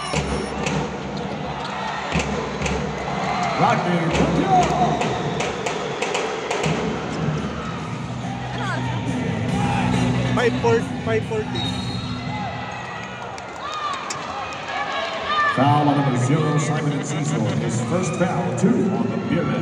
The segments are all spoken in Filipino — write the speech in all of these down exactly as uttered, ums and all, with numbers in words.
five forty. Foul on number zero, Simon and Cecil. His first foul, two on the beermen.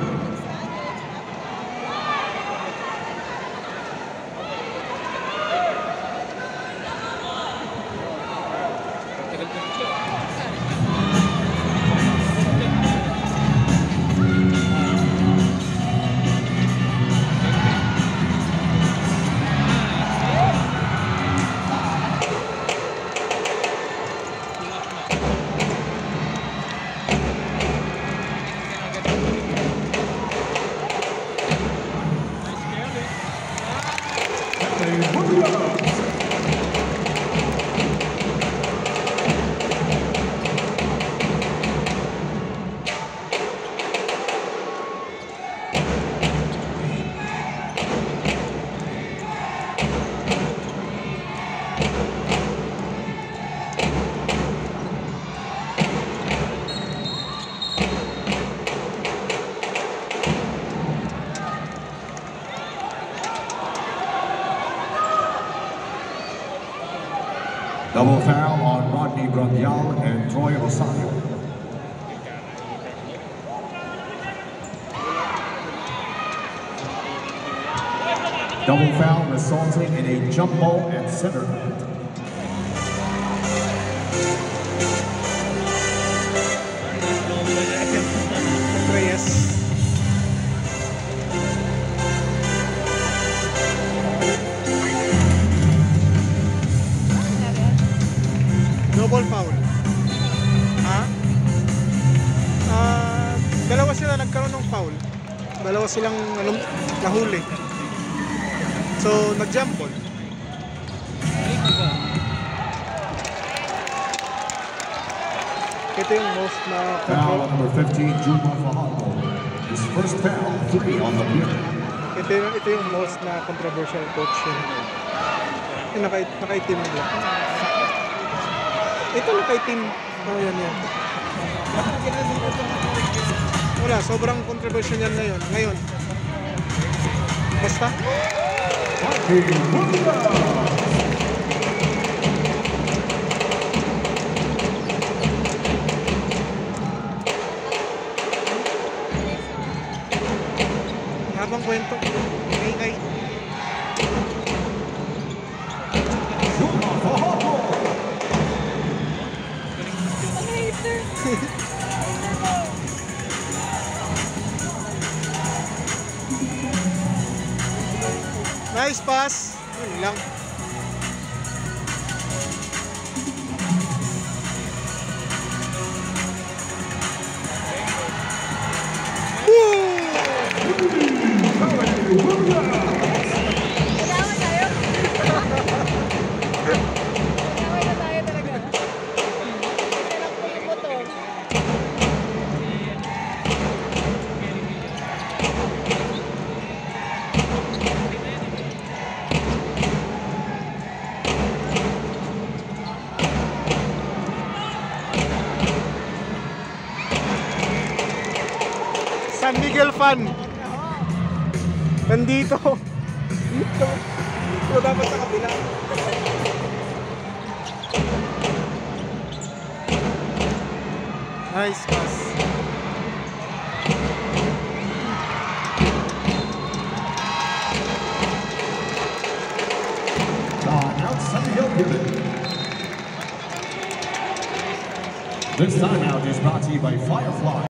Double foul on Rodney Brundial and Troy Rosario. Double foul resulting in a jump ball at center court. Double foul. Ha? Uh, dalawa sila nagkaroon ng foul. Dalawa silang ano, nahuli. So, nag-jump ball. Ito yung most na foul on number fifteen, Juma Fajardo. His first foul, three on the beer. Ito, ito yung most na controversial coach yun. Yung naka, naka-itim nila. Ito naka-itim. Oh, yan yan. Wala, sobrang controversial yan ngayon. Ngayon. Basta. Habang kwento. Ingay. Nice pass. Yun lang. San Miguel fan. Nandito. Dito. Dito dapat sa kabila. Nice pass. This timeout is brought to you by Firefly.